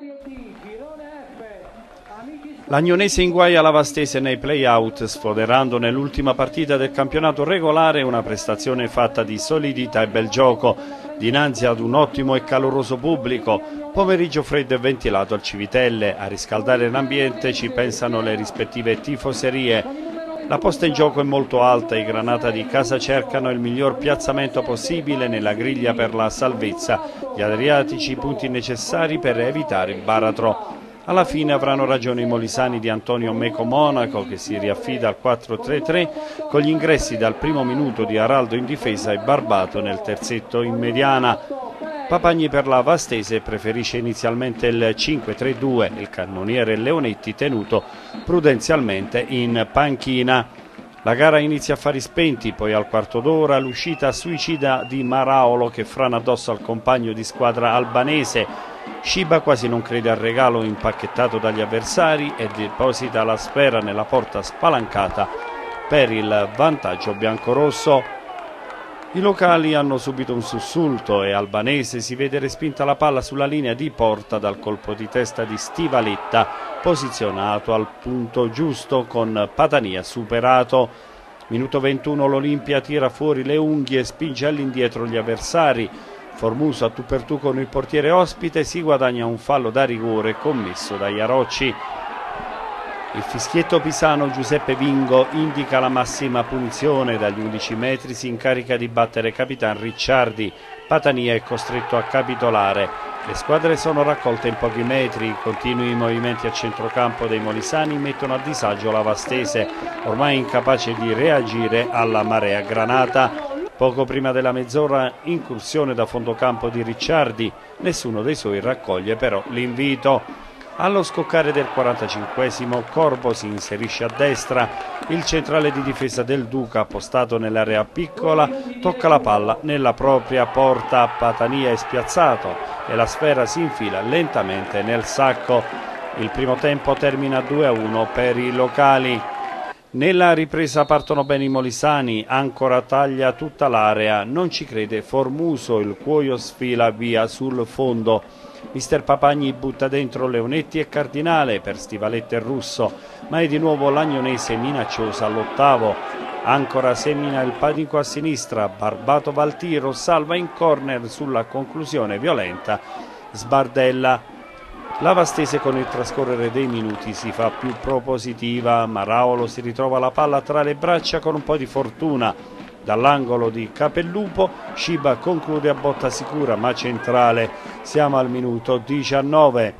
L'Agnonese inguaia la Vastese nei play-out, sfoderando nell'ultima partita del campionato regolare una prestazione fatta di solidità e bel gioco, dinanzi ad un ottimo e caloroso pubblico. Pomeriggio freddo e ventilato al Civitelle, a riscaldare l'ambiente ci pensano le rispettive tifoserie. La posta in gioco è molto alta, i Granata di casa cercano il miglior piazzamento possibile nella griglia per la salvezza, gli adriatici i punti necessari per evitare il baratro. Alla fine avranno ragione i molisani di Antonio Meco Monaco, che si riaffida al 4-3-3 con gli ingressi dal primo minuto di Araldo in difesa e Barbato nel terzetto in mediana. Papagni per la Vastese preferisce inizialmente il 5-3-2, il cannoniere Leonetti tenuto prudenzialmente in panchina. La gara inizia a fari spenti, poi al quarto d'ora l'uscita suicida di Maraolo che frana addosso al compagno di squadra albanese. Shiba quasi non crede al regalo impacchettato dagli avversari e deposita la sfera nella porta spalancata per il vantaggio biancorosso. I locali hanno subito un sussulto e Albanese si vede respinta la palla sulla linea di porta dal colpo di testa di Stivaletta, posizionato al punto giusto con Patania superato. Minuto 21 l'Olimpia tira fuori le unghie e spinge all'indietro gli avversari. Formuso a tu per tu con il portiere ospite, si guadagna un fallo da rigore commesso da Iarocci. Il fischietto pisano Giuseppe Vingo indica la massima punizione. Dagli 11 metri si incarica di battere Capitan Ricciardi. Patania è costretto a capitolare. Le squadre sono raccolte in pochi metri. Continui movimenti a centrocampo dei molisani mettono a disagio la Vastese, ormai incapace di reagire alla marea granata. Poco prima della mezz'ora incursione da fondocampo di Ricciardi, nessuno dei suoi raccoglie però l'invito. Allo scoccare del 45esimo Corbo si inserisce a destra, il centrale di difesa del Duca appostato nell'area piccola tocca la palla nella propria porta, Patania è spiazzato e la sfera si infila lentamente nel sacco. Il primo tempo termina 2-1 per i locali. Nella ripresa partono bene i molisani, Ancora taglia tutta l'area, non ci crede Formuso, il cuoio sfila via sul fondo. Mister Papagni butta dentro Leonetti e Cardinale per Stivaletta e Russo, ma è di nuovo l'Agnonese minacciosa all'ottavo. Ancora semina il panico a sinistra, Barbato va al tiro, salva in corner sulla conclusione violenta, sbardella. La Vastese con il trascorrere dei minuti si fa più propositiva, Maraolo si ritrova la palla tra le braccia con un po' di fortuna. Dall'angolo di Capellupo, Shiba conclude a botta sicura ma centrale. Siamo al minuto 19.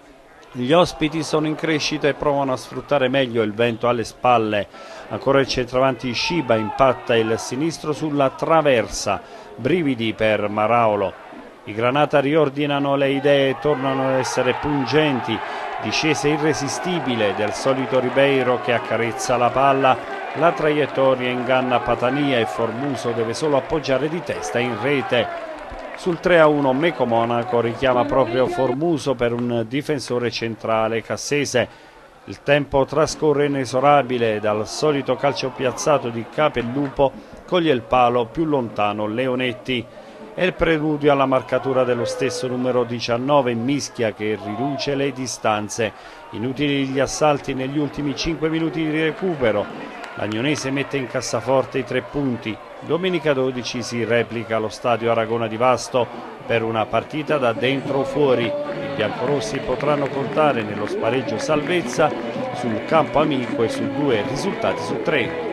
Gli ospiti sono in crescita e provano a sfruttare meglio il vento alle spalle. Ancora il centravanti Shiba impatta il sinistro sulla traversa. Brividi per Maraolo. I Granata riordinano le idee e tornano ad essere pungenti. Discesa irresistibile del solito Ribeiro che accarezza la palla. La traiettoria inganna Patania e Formuso deve solo appoggiare di testa in rete. Sul 3-1 Meco Monaco richiama proprio Formuso per un difensore centrale cassese. Il tempo trascorre inesorabile, dal solito calcio piazzato di Capellupo coglie il palo più lontano Leonetti. È il preludio alla marcatura dello stesso numero 19 Mischia che riduce le distanze. Inutili gli assalti negli ultimi 5 minuti di recupero. L'Agnonese mette in cassaforte i 3 punti. Domenica 12 si replica allo stadio Aragona di Vasto per una partita da dentro o fuori. I biancorossi potranno contare nello spareggio salvezza sul campo amico e su 2 risultati su 3.